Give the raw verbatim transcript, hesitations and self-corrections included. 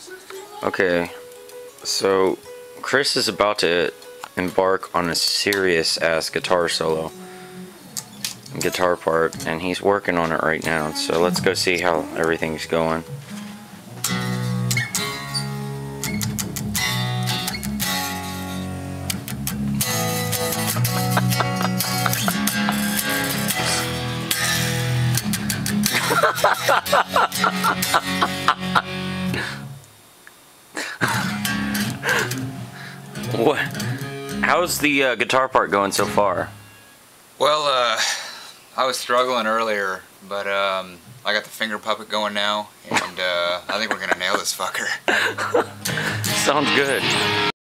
Okay, so Chris is about to embark on a serious ass guitar solo, guitar part, and he's working on it right now. So let's go see how everything's going. What? How's the uh, guitar part going so far? Well, uh, I was struggling earlier, but um, I got the finger puppet going now, and uh, I think we're gonna nail this fucker. Sounds good.